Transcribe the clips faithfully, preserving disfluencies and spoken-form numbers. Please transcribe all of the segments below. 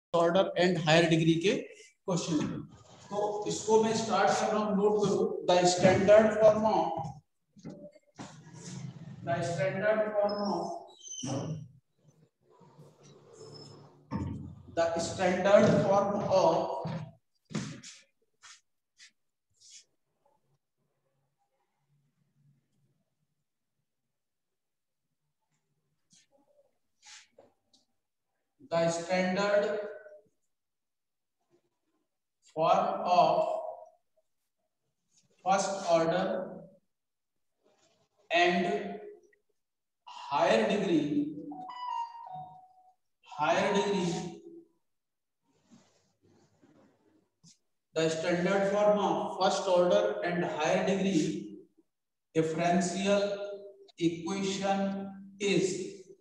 Order and higher degree के question. तो इसको मैं स्टार्ट कर रहा हूं, नोट करो। The standard form of the standard form of the standard form of the standard form of first order and higher degree higher degree the standard form of first order and higher degree differential equation is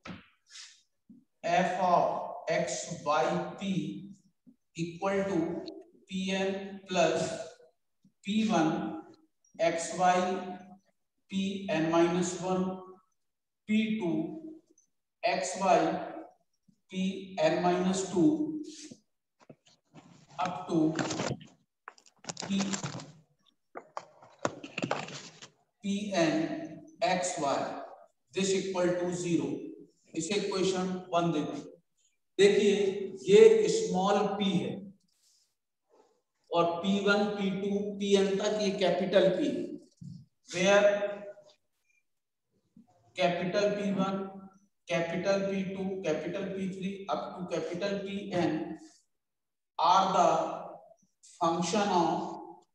f of x by p equal to pn plus p1 xy pn minus one p2 xy pn minus two up to p pn xy this equal to zero। इसे equation one देखो। देखिए ये small p है और P one P two pn तक ये capital P है। Where capital P one capital P two capital P three up to capital Pn are the function of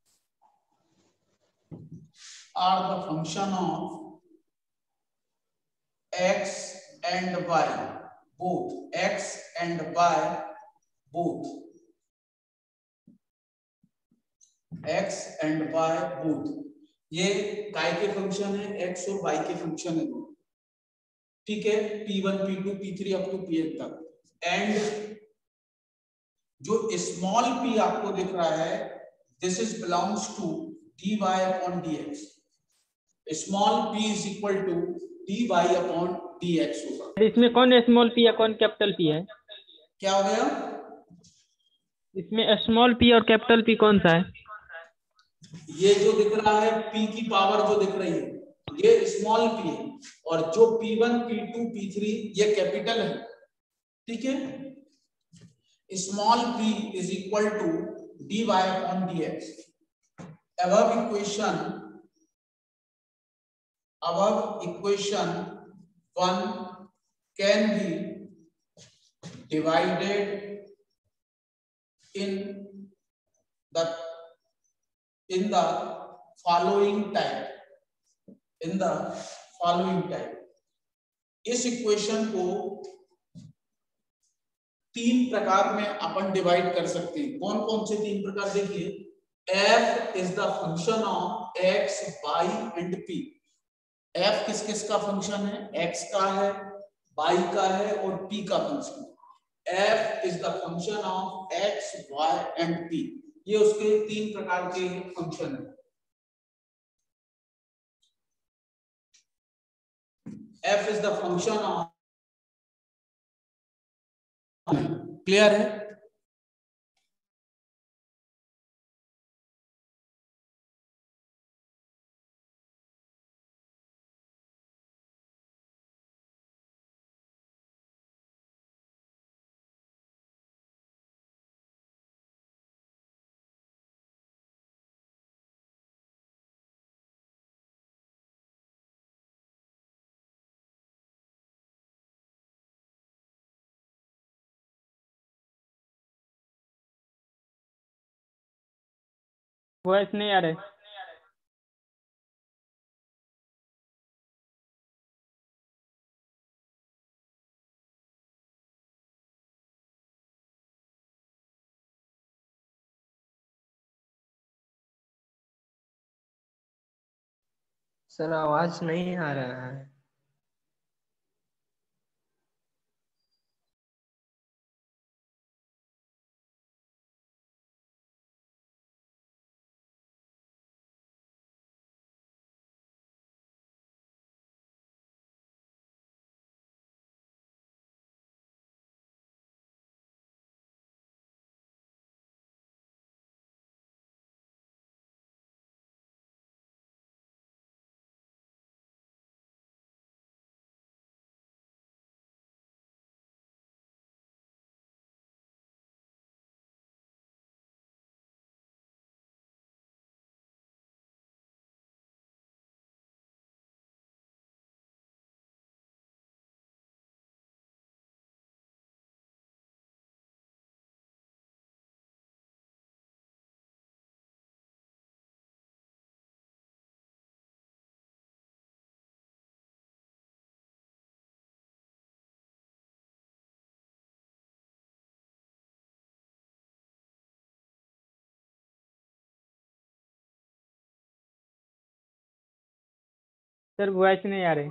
are the function of x and y, both x and y both x and y both ये काय के function है, x और y के function है, ठीक है। P one P two P three up to pn तक। एंड जो स्मॉल p आपको दिख रहा है this is belongs to dy upon dx। Small p is equal to dy upon dx होगा। इसमें कौन स्मॉल पी है कौन कैपिटल पी है? क्या हो गया? इसमें स्मॉल पी और कैपिटल पी कौन सा है? ये जो दिख रहा है p की पावर जो दिख रही है ये स्मॉल p है और जो P one P two P three ये कैपिटल है, ठीक है। Small p is equal to dy upon dx। above equation above equation one can be divided in the in the following type in the following type। इस equation को तीन प्रकार में अपन divide कर सकते हैं। कौन कौन से तीन प्रकार? देखिए f is the function of x y and p। f किस किस का फंक्शन है? x का है, y का है और p का फंक्शन है। f is the function of x y and p। ये उसके तीन प्रकार के फंक्शन है। f is the function of, clear है? वॉइस नहीं आ रहा है। सर आवाज नहीं आ रहा है। सर वॉइस नहीं आ रही।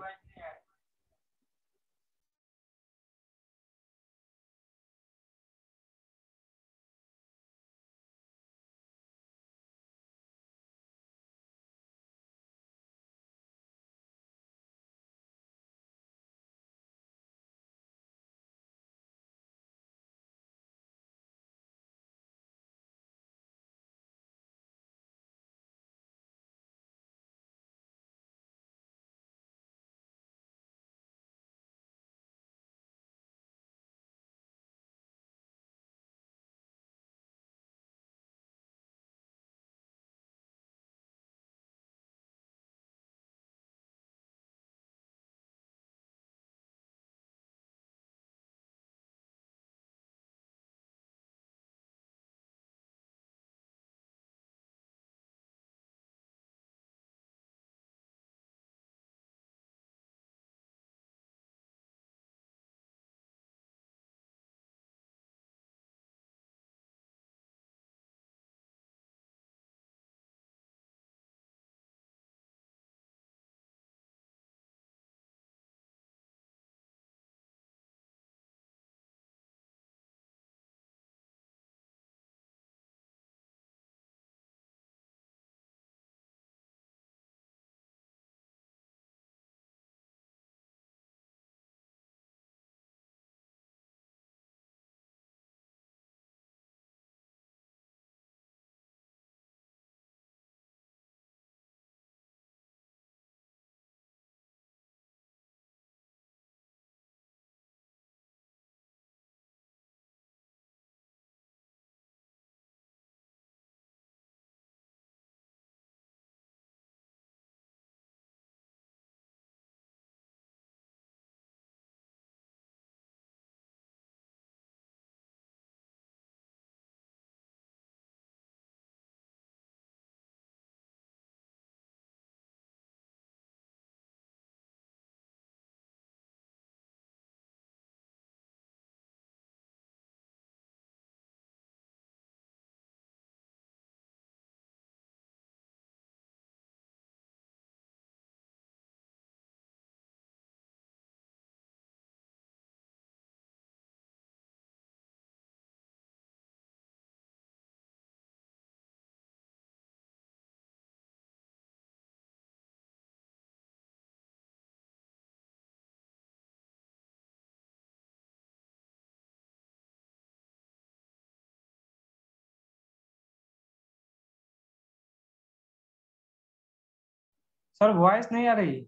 सर वॉइस नहीं आ रही।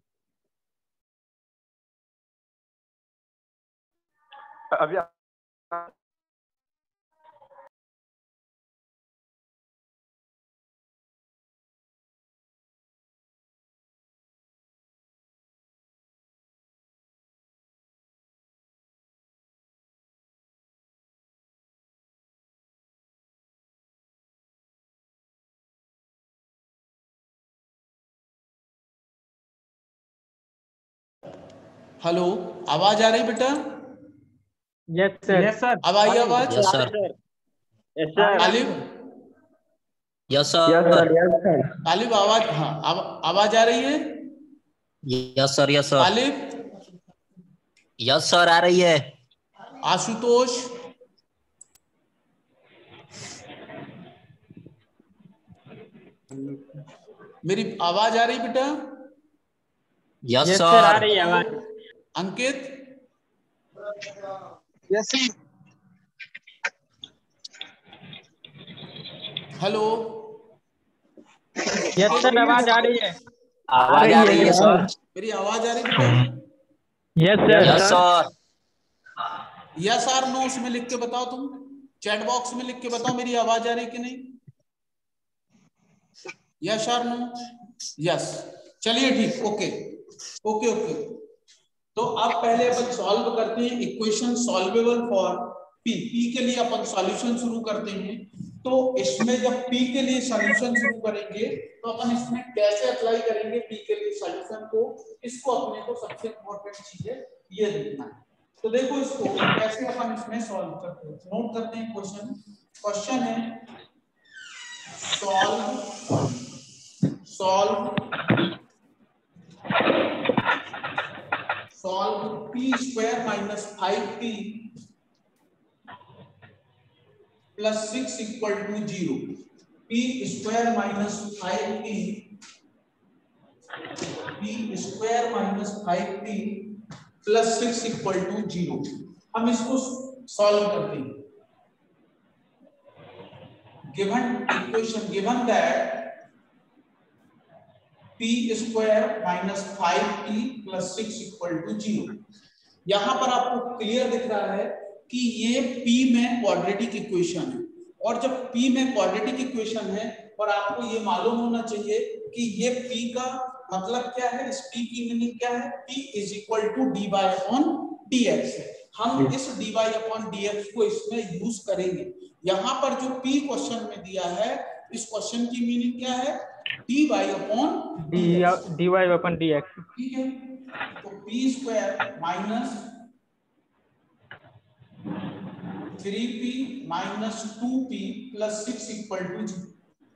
अभी हेलो, आवाज आ रही बेटा? Yes sir. Yes sir. अब आई आवाज? Yes sir. Yes sir. Talib, yes sir. Yes sir. Talib आवाज, हाँ आव, आवाज आ रही है? Yes sir. Yes sir. Talib, yes sir आ रही है। आशुतोष, मेरी आवाज आ रही बेटा? Yes yes sir. सर आ रही है आवाज। Ankit, yes sir. Hello, yes sir आवाज आ रही है। आवाज आ रही है सर। मेरी आवाज आ रही बेटा? Yes sir. Yes sir. Yes और नो उसमें लिख के बताओ, तुम चैट बॉक्स में लिख के बताओ मेरी आवाज आ रही कि नहीं। यस और नो? यस, चलिए ठीक, ओके ओके ओके। तो अब पहले अपन सॉल्व करते हैं equation solvable for P. P के लिए अपन सॉल्यूशन शुरू करते हैं। तो इसमें जब पी के लिए सॉल्यूशन शुरू करेंगे तो अपन इसमें कैसे अप्लाई करेंगे पी के लिए सॉल्यूशन को, इसको अपने को सबसे इंपॉर्टेंट चीज है ये देखना है। तो देखो इसको कैसे अपन इसमें सॉल्व करते हैं, नोट करते हैं क्वेश्चन। क्वेश्चन है solve solve solve P square minus five P plus six equal to zero. P square minus five P P square minus five P plus six equal to zero. हम इसको solve करते हैं। Given equation given that P square minus five P plus six equal to zero. यहां पर आपको clear दिख रहा है कि ये P में क्वाड्रेटिक इक्वेशन है, और जब P में क्वाड्रेटिक इक्वेशन है और आपको ये मालूम होना चाहिए कि ये P का मतलब क्या है, इस P की मीनिंग क्या है, P is equal to D Y upon D X है। हम इस D Y upon D X को इसमें यूज करेंगे। यहाँ पर जो P क्वेश्चन में दिया है, इस क्वेश्चन की मीनिंग क्या है, D Y upon D Y upon D X. ठीक है, तो P square minus three P minus two P plus six equal to zero.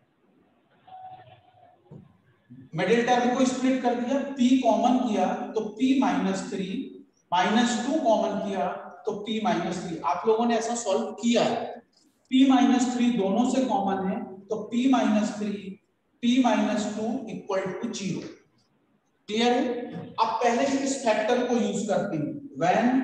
Middle term को स्प्लिट कर दिया, p कॉमन किया तो p minus three, minus two common किया तो p माइनस थ्री। आप लोगों ने ऐसा सॉल्व किया है। p माइनस थ्री दोनों से कॉमन है तो p minus three p minus two equal to zero. Clear है? अब पहले इस फैक्टर को यूज करते हैं। When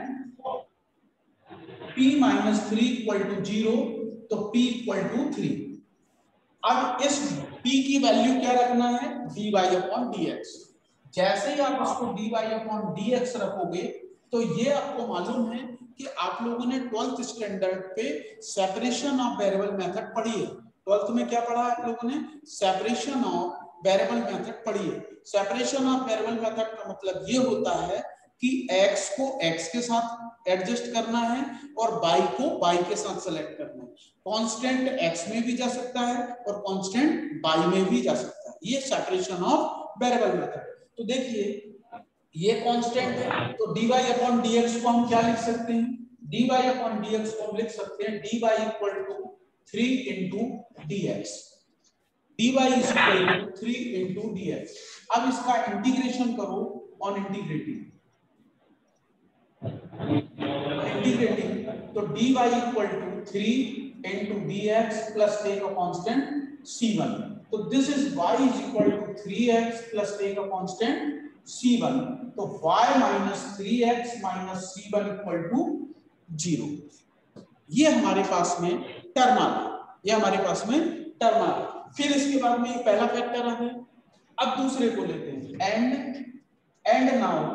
p minus three equal to zero तो p इक्वल टू थ्री। अब इस p की वैल्यू क्या रखना है, dy अपॉन dx। जैसे ही आप इसको dy अपॉन dx रखोगे तो ये आपको मालूम है कि आप लोगों ने ट्वेल्थ स्टैंडर्ड पे सेपरेशन ऑफ वेरिएबल मेथड पढ़ी है। ट्वेल्थ में क्या पढ़ा आप लोगों ने, सेपरेशन ऑफ वेरिएबल मेथड पढ़ी है। सेपरेशन ऑफ वेरिएबल मेथड का मतलब ये होता है कि x को x के साथ एडजस्ट करना है और y को y के साथ सेलेक्ट करना है। कांस्टेंट x में भी जा सकता है और कांस्टेंट y में भी जा सकता है। ये सेपरेशन ऑफ वेरिएबल मेथड। तो देखिए ये कांस्टेंट है तो dy अपॉन dx को हम क्या लिख सकते हैं, dy अपॉन dx को हम लिख सकते हैं dy equal to three into dx। dy is equal to three into dx। अब इसका इंटीग्रेशन करो ऑन इंटीग्रेटिंग इंटीग्रेटिंग तो dy equal to three into dx plus take a constant c one. तो this is y is equal to three X plus take a constant c one. तो y minus three X minus c one equal to zero. ये हमारे पास में term आ गया, ये हमारे पास में term आ गया। फिर इसके बाद में ये पहला फैक्टर आ गया। अब दूसरे को लेते हैं and and now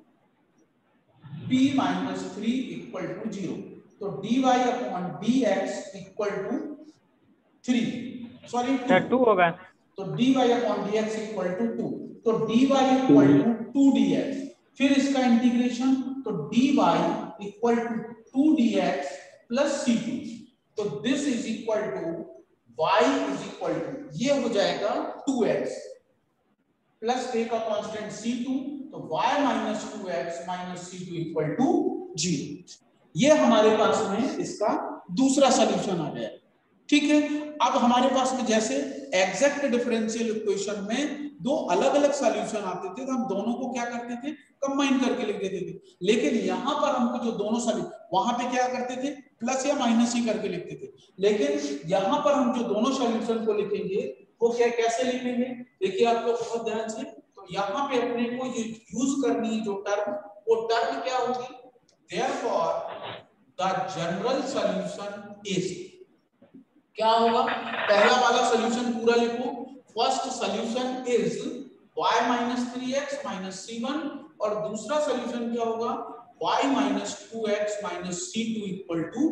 p minus three equal to zero. तो dy upon dx equal to three, sorry two होगा। तो dy upon dx equal to two. तो dy equal to two dx। फिर इसका इंटीग्रेशन तो dy equal to two dx plus c two. तो this is equal to y is equal to, ये हो जाएगा two X plus take a constant c two. तो y minus two X minus C two equal to zero. ये हमारे पास में इसका दूसरा सॉल्यूशन आ गया। ठीक है, अब हमारे पास में जैसे एग्जैक्ट डिफरेंशियल इक्वेशन में दो अलग अलग सॉल्यूशन आते थे तो हम दोनों को क्या करते थे, कंबाइन करके लिख देते थे। लेकिन यहाँ पर हमको जो दोनों सॉल्यूशन, वहां पे क्या करते थे, प्लस या माइनस ही करके लिखते थे। लेकिन यहाँ पर हम जो दोनों सॉल्यूशन को लिखेंगे वो क्या कैसे लिखेंगे, देखिए आप लोग बहुत ध्यान से। तो यहाँ पे अपने को यूज करनी है जो टर्म, वो टर्म क्या होगी, therefore the general solution is, क्या होगा, पहला वाला सॉल्यूशन पूरा लिखो। First solution is y minus three X minus C one, और दूसरा सॉल्यूशन क्या होगा, y minus two X minus C two equal to.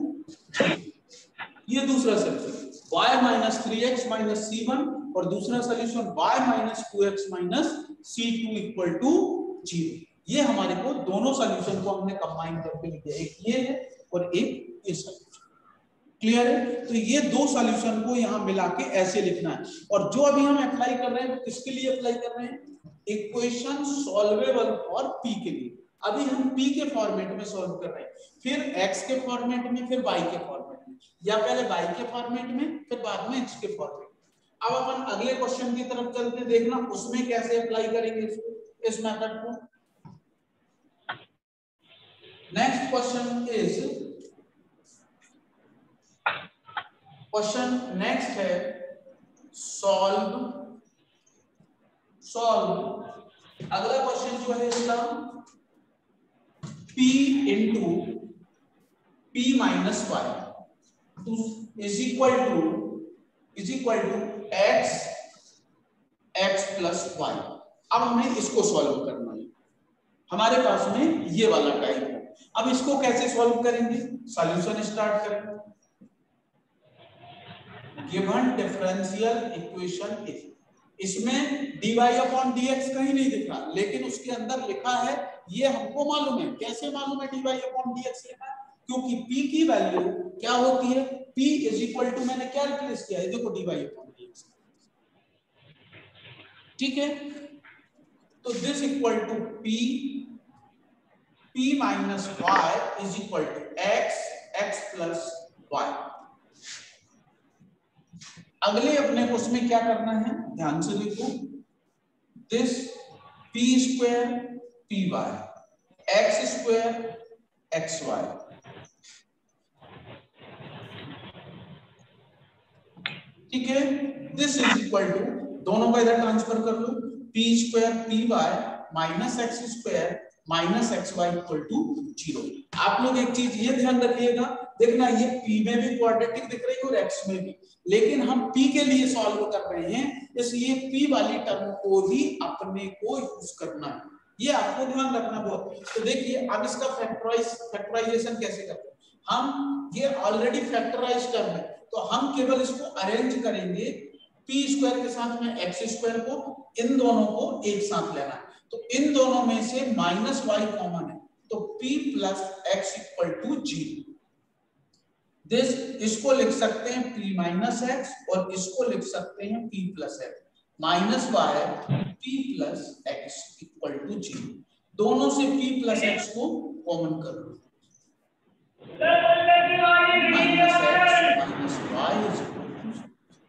ये दूसरा solution y minus three X minus C one, और दूसरा solution y minus two X minus C two equal to zero. ये हमारे को दोनों सॉल्यूशन को हमने कंबाइन करके लिखा है, एक ये है और एक ये सॉल्यूशन। क्लियर है? तो ये दो सॉल्यूशन को यहाँ मिला के ऐसे लिखना है। और जो अभी हम अप्लाई कर रहे हैं वो किसके लिए अप्लाई कर रहे हैं, इक्वेशन सॉल्वेबल फॉर p के लिए। अभी हम p के फॉर्मेट में सॉल्व कर रहे हैं, फिर x के फॉर्मेट में, फिर y के फॉर्मेट में, या पहले y के फॉर्मेट में फिर बाद में x के फॉर्मेट में। अब अपन अगले क्वेश्चन की तरफ चलते, देखना उसमें कैसे अप्लाई करेंगे इस मेथड को। Next question is question next है सॉल्व सॉल्व अगला क्वेश्चन जो है इसका p into p minus Y is equal to is equal to x x plus Y. अब हमें इसको सॉल्व करना है, हमारे पास में ये वाला टाइप है। अब इसको कैसे सॉल्व करेंगे, सॉल्यूशन स्टार्ट करेंगे। गिवन डिफरेंशियल इक्वेशन इज, इसमें dy अपॉन dx कहीं नहीं दिख रहा, लेकिन उसके अंदर लिखा है, ये हमको मालूम है। कैसे मालूम है dy अपॉन dx लिखा है? क्योंकि p की वैल्यू क्या होती है, p इज इक्वल टू, मैंने क्या रिप्लेस किया है, देखो dy अपॉन dx, ठीक है। तो this equal to p p minus Y is equal to x x plus Y. अगले अपने को उसमें क्या करना है, ध्यान से देखो, this p square P Y X square X Y, ठीक है। दिस इज इक्वल टू, दोनों को इधर ट्रांसफर कर लो, p square P Y minus X square minus X Y equal to zero. आप लोग एक चीज ये ध्यान रखिएगा, देखना ये p में भी क्वाड्रेटिक दिख रही है और x में भी, लेकिन हम p के लिए सॉल्व कर रहे हैं, इसलिए p वाली टर्म को ही अपने को यूज करना है, ये आपको ध्यान रखना बहुत। तो देखिए अब इसका फैक्टराइज फैक्टराइजेशन कैसे करते हैं हम, ये ऑलरेडी फैक्टराइज टर्म है, तो हम केवल इसको अरेंज करेंगे, p स्क्वायर के साथ में x स्क्वायर को, इन दोनों को एक साथ लेना है। तो इन दोनों में से माइनस वाई कॉमन है, तो p plus X equal to zero. This, इसको लिख सकते हैं p माइनस एक्स और इसको लिख सकते हैं p plus X, minus Y p plus X equal to zero. दोनों से p प्लस एक्स को कॉमन कर लो, minus X minus Y is equal to,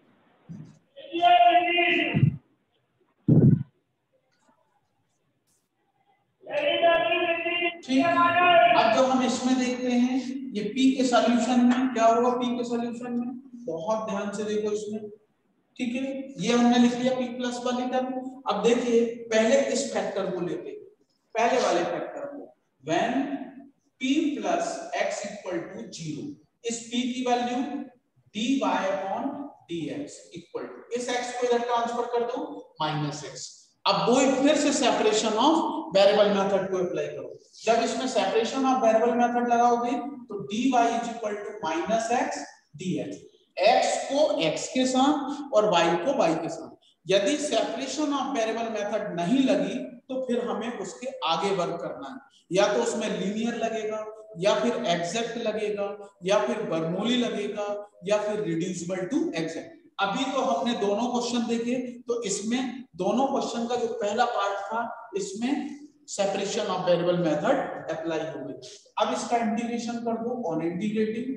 ठीक। अब जो हम इसमें देखते हैं, ये p के सॉल्यूशन में क्या होगा, p के सॉल्यूशन में बहुत ध्यान से देखो इसमें, ठीक है। ये हमने लिख लिया p प्लस वाली टर्म। अब देखिए पहले इस फैक्टर को लेते, पहले वाले फैक्टर को, when p plus x equal to zero, इस p की value dy upon dx equal to, इस x को इधर ट्रांसफर कर दो माइनस x। अब वो फिर से सेपरेशन ऑफ वेरिएबल मेथड को अप्लाई करो। जब इसमें सेपरेशन ऑफ वेरिएबल मेथड लगाओगे तो dy is equal to minus X dx, x को x के साथ और y को y के साथ। यदि सेपरेशन ऑफ वेरिएबल मेथड नहीं लगी तो फिर हमें उसके आगे वर्क करना है, या तो उसमें लीनियर लगेगा, या फिर एग्जैक्ट लगेगा, या फिर बर्नौली लगेगा, या फिर रिड्यूसिबल टू एग्जैक्ट। अभी तो हमने दोनों क्वेश्चन देखे, तो इसमें दोनों क्वेश्चन का जो पहला पार्ट था, इसमें separation of variable method apply हो गई। अब इसका इंटीग्रेशन कर दो, on integrating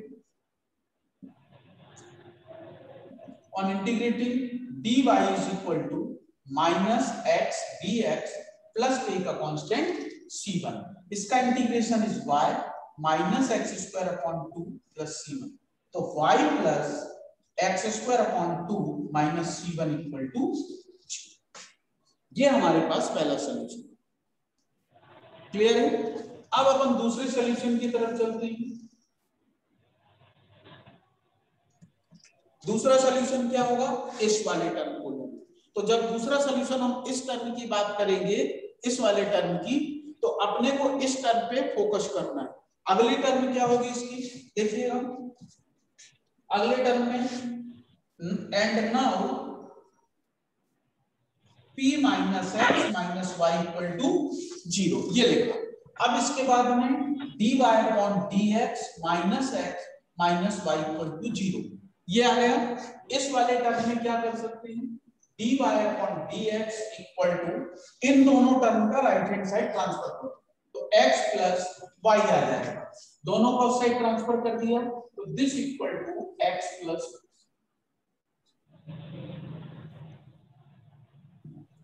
on integrating dy is equal to minus x dx plus a का कांस्टेंट c वन, इसका integration is y minus x square upon two plus c one, तो y plus x square upon two minus c one equal to, ये हमारे पास पहला solution. Clear है? अब अपन दूसरे solution की तरफ चलते हैं। दूसरा सॉल्यूशन क्या होगा, इस वाले टर्म को लो। तो जब दूसरा सॉल्यूशन हम इस टर्म की बात करेंगे, इस वाले टर्म की, तो अपने को इस टर्म पे फोकस करना है। अगली टर्म क्या होगी इसकी, देखिएगा अगले टर्म में, and now p minus X minus Y equal to zero, ये लिखा। अब इसके बाद में dy upon dx minus X minus Y equal to zero, ये आ गया। इस वाले टर्म में क्या कर सकते हैं, dy upon dx equal to, इन दोनों टर्म का राइट हैंड साइड ट्रांसफर करो, तो x प्लस y आ जाएगा। दोनों को साइड ट्रांसफर कर दिया, तो this equal to x plus,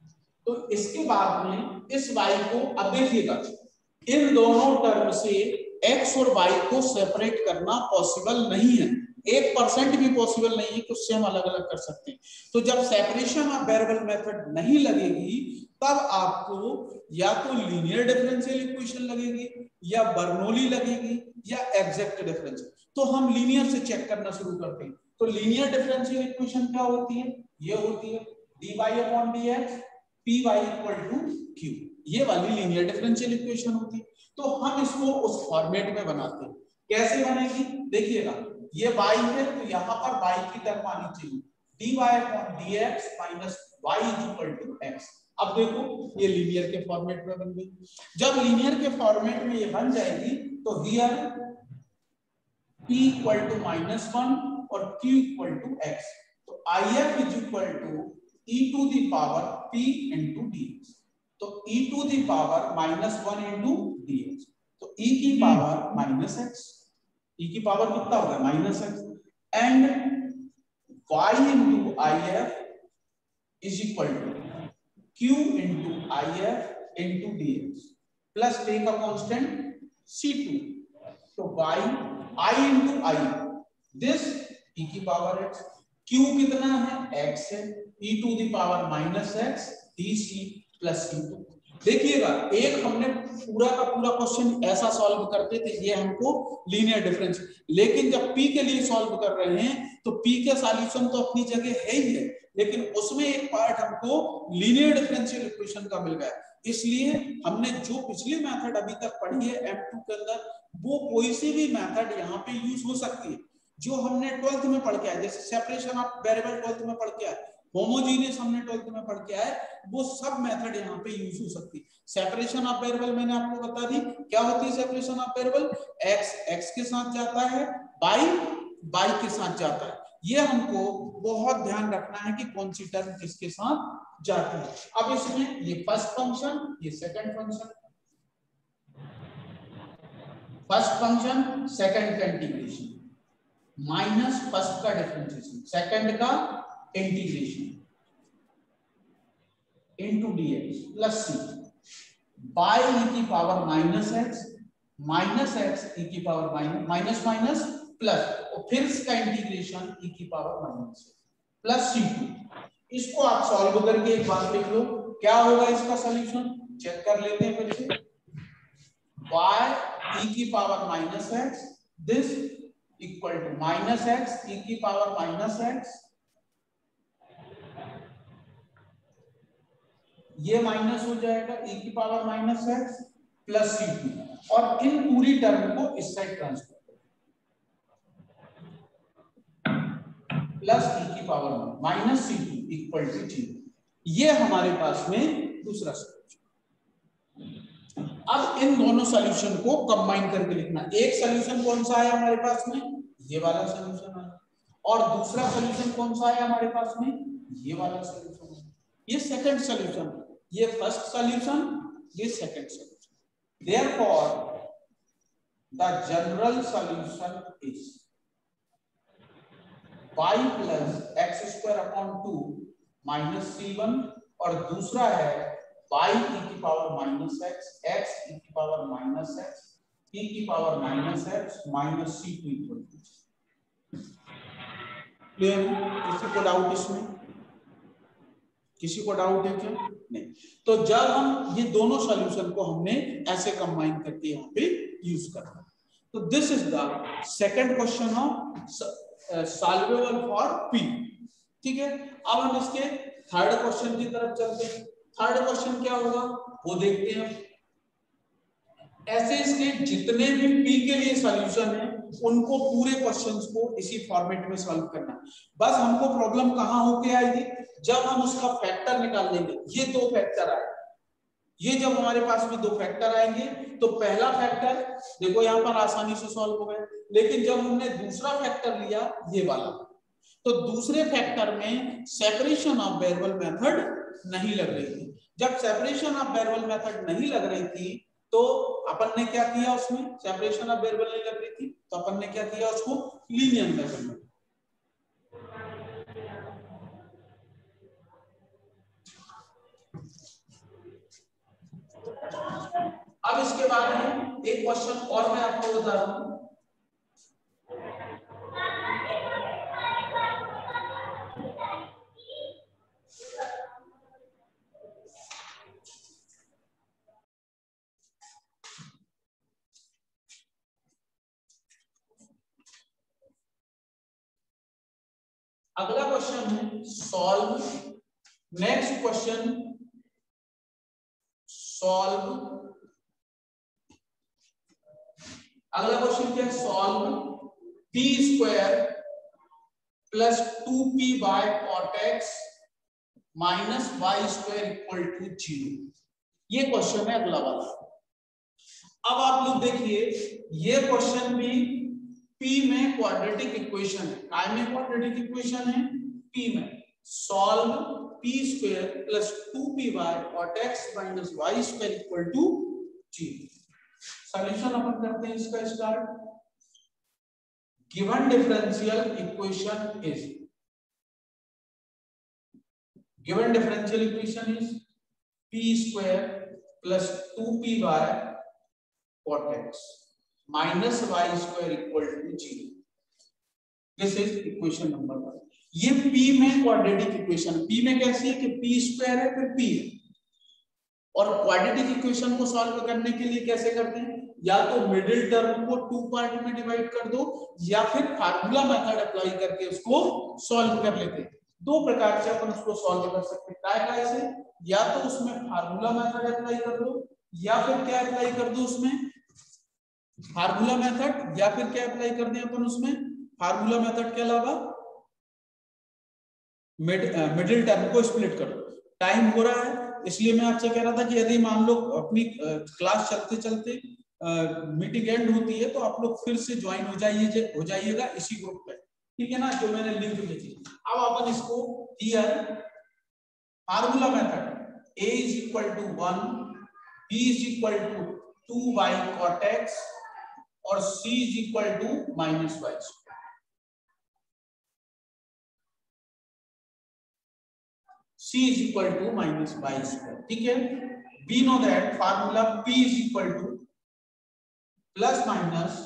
तो इसके बाद में इस y को, अब देखिएगा इन दोनों टर्म से एक्स और वाई को सेपरेट करना पॉसिबल नहीं है, एक परसेंट भी पॉसिबल नहीं है कि उससे हम अलग अलग कर सकते हैं। तो जब सेपरेशन ऑफ वेरिएबल मेथड नहीं लगेगी तब आपको या तो लीनियर डिफरेंशियल इक्वेशन लगेगी या बर्नौली लगेगी या एग्जैक्ट डिफरेंशियल। तो हम लीनियर से चेक करना शुरू करते हैं। तो लीनियर डिफरेंशियल इक्वेशन क्या होती है? ये होती है dy upon dx py equal to q, ये वाली लीनियर डिफरेंशियल इक्वेशन होती है। तो हम इसको उस फॉर्मेट में बनाते हैं। कैसे बनेगी देखिएगा, ये y है तो यहाँ पर y की टर्म आनी चाहिए dy upon dx minus y equal to x। अब देखो ये लीनियर के फॉर्मेट में बन गई। जब लीनियर के फॉर्मेट में ये बन जाएगी तो here p equal to minus one और q इक्वल टू x, तो if is equal to e to the power p into dx। तो e to the power minus one into dx, तो e की पावर माइनस x, e की power कितना होगा minus x, and y into if is equal to q into if into dx plus take a constant c two, तो y I into I this e की power x, q कितना है x है, e to the power minus x dc plus c two. देखिएगा एक हमने पूरा का पूरा क्वेश्चन ऐसा सॉल्व करते थे, ये हमको लीनियर डिफरेंस, लेकिन जब p के लिए सॉल्व कर रहे हैं तो p के सॉल्यूशन तो अपनी जगह है ही है, लेकिन उसमें एक पार्ट हमको लीनियर डिफरेंशियल इक्वेशन का मिल गया। इसलिए हमने जो पिछली मेथड अभी तक पढ़ी है एम टू के अंदर, वो कोई सी भी मेथड यहाँ पे यूज हो सकती है जो हमने ट्वेल्थ में पढ़ के आए, जैसे सेपरेशन ऑफ वेरिएबल ट्वेल्थ में पढ़ के आए, होमोजीनियस हमने ट्वेल्थ में पढ़ के आए, वो सब मेथड यहाँ पे यूज हो सकती है। सेपरेशन ऑफ वेरिएबल मैंने आपको बता दी क्या होती है। Separation of variable x x के साथ जाता है, y y के साथ जाता है। ये हमको बहुत ध्यान रखना है कि कौन सी टर्म किसके साथ जाती है। अब इसमें ये फर्स्ट फंक्शन, ये second function, first function second का इंटीग्रेशन माइनस फर्स्ट का डिफरेंशिएशन, सेकंड का integration into dx plus c by e की power minus x minus x e की power minus minus minus plus और फिर इसका इंटीग्रेशन e की power minus plus c two. इसको आप सॉल्व करके एक बार लिख लो क्या होगा इसका सॉल्यूशन, चेक कर लेते हैं फिर से। y e की power minus x this equal to minus x e की पावर माइनस x, ये माइनस हो जाएगा e की power minus x plus c two, और इन पूरी टर्म को इस साइड ट्रांसफर प्लस e की power minus C two equal to zero. ये हमारे पास में दूसरा सॉल्यूशन। अब इन दोनों सॉल्यूशन को कंबाइन करके लिखना। एक सॉल्यूशन कौन सा है हमारे पास में, ये वाला सॉल्यूशन है, और दूसरा सॉल्यूशन कौन सा है हमारे पास में, ये वाला सॉल्यूशन है। ये सेकंड सॉल्यूशन, ये फर्स्ट सॉल्यूशन, ये second solution. Therefore, the general solution is y plus x square upon two minus c वन, और दूसरा है y e की power minus x, x e की पावर माइनस x, e की power minus x minus c two equal to. Clear? किसी को doubt इसमें? किसी को डाउट है क्या? नहीं। तो जब हम ये दोनों सॉल्यूशन को हमने ऐसे कंबाइन करके यहाँ पे यूज करना, तो this is the second question of solvable for p। ठीक है, अब हम इसके थर्ड क्वेश्चन की तरफ चलते हैं। थर्ड क्वेश्चन क्या होगा वो देखते हैं। ऐसे इसके जितने भी p के लिए सॉल्यूशन है उनको पूरे क्वेश्चंस को इसी फॉर्मेट में सॉल्व करना। बस हमको प्रॉब्लम कहां होके आएगी, जब हम उसका फैक्टर निकाल लेंगे। ये दो फैक्टर आए, ये जब हमारे पास में दो फैक्टर आएंगे तो पहला फैक्टर देखो यहाँ पर आसानी से सॉल्व हो गया, लेकिन जब हमने दूसरा फैक्टर लिया ये वाला, तो दूसरे फैक्टर में सेपरेशन ऑफ वेरिएबल मेथड नहीं लग रही थी। जब सेपरेशन ऑफ वेरिएबल मेथड नहीं लग रही थी तो अपन ने क्या किया, उसमें सेपरेशन ऑफ वेरिएबल नहीं लग रही थी तो अपन ने क्या किया, उसको लीनियर मेथड में। अब इसके बाद में एक क्वेश्चन और मैं आपको बता रहा हूं। अगला क्वेश्चन है सॉल्व, नेक्स्ट क्वेश्चन सॉल्व, अगला क्वेश्चन क्या है, solve P square plus two p by cot x minus y square equal to zero. ये क्वेश्चन है अगला वाला। अब आप लोग देखिए, ये क्वेश्चन भी P में क्वाड्रेटिक इक्वेशन है। काय में क्वाड्रेटिक इक्वेशन है? P में। Solve P square plus two p by cot x minus y square equal to zero. Solution अपन करते हैं इसका start. Given differential equation is, given differential equation is P square plus two p by cot x minus y square equal to zero. This is equation number one. ये P में quadratic equation, P में कैसी है कि P square है फिर P है, और क्वाड्रेटिक इक्वेशन को सॉल्व करने के लिए कैसे करते हैं, या तो मिडिल टर्म को टू पार्ट में डिवाइड कर दो या फिर फार्मूला मेथड अप्लाई करके उसको सॉल्व कर लेते हैं। दो प्रकार से अपन उसको सॉल्व कर सकते हैं। काय काय से, या तो उसमें फार्मूला मेथड अप्लाई कर दो या फिर क्या अप्लाई कर दो उसमें, फार्मूला मेथड, या फिर क्या अप्लाई कर दें अपन उसमें, फार्मूला मेथड के अलावा मिड मिडिल टर्म को स्प्लिट कर दो। टाइम हो रहा है इसलिए मैं आपसे कह रहा था कि यदि मान लो अपनी क्लास चलते चलते मीटिंग एंड होती है तो आप लोग फिर से ज्वाइन हो जाइए हो जाइएगा इसी ग्रुप पे, ठीक है ना, जो मैंने लिंक भेजी। अब अपन इसको here formula method a is equal to one, b is equal to two by cot x और c is equal to minus y square. c is equal to minus y square, ठीक है। we know that formula p is equal to plus minus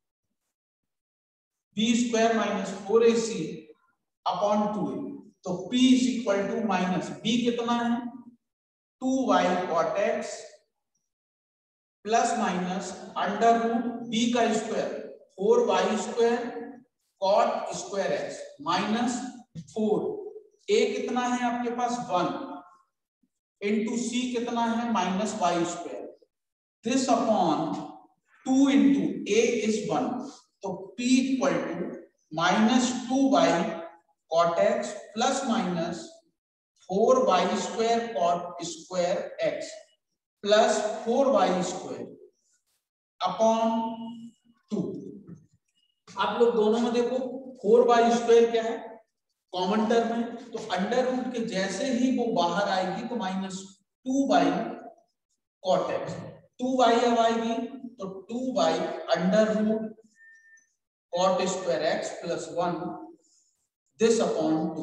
b square minus four a c upon two a, तो p is equal to minus b कितना है two y cot x plus minus under root b का square four y square cot square x minus four, a कितना है आपके पास one, into c कितना है minus y square, this upon two into a is one, तो p equal to minus two by cot x plus minus four y square cot square x plus four y square upon two. आप लोग दोनों में देखो four y square क्या है, common term है, तो अंडर रूट के जैसे ही वो बाहर आएगी तो minus two by cot x, two by अब आएगी तो two by under root cot square x plus one, this upon two.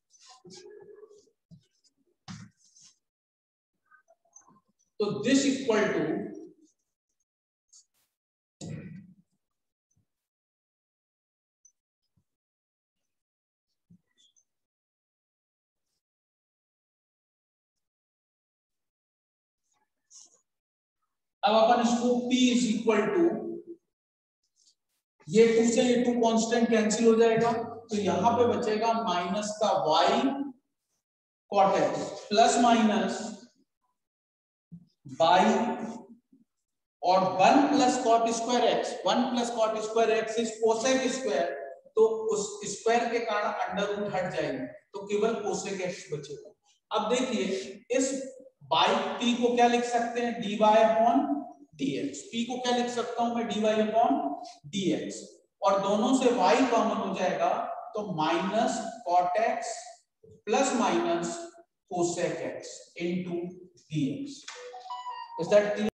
तो दिस इक्वल टू अब अपन इसको p इज इक्वल टू, ये टू से ये टू कांस्टेंट कैंसिल हो जाएगा तो यहां पे बचेगा माइनस का y cot x plus minus y और one plus cot square x, one plus cot square x is cosec square, तो उस स्क्वायर के कारण अंडर रूट हट जाएंगे तो केवल कोसेक एक्स बचेगा। अब देखिए इस बाई p को क्या लिख सकते हैं, dy अपॉन dx, p को क्या लिख सकता हूं मैं, dy अपॉन dx, और दोनों से y कॉमन हो जाएगा तो minus cot x plus minus cosec x into dx। Is that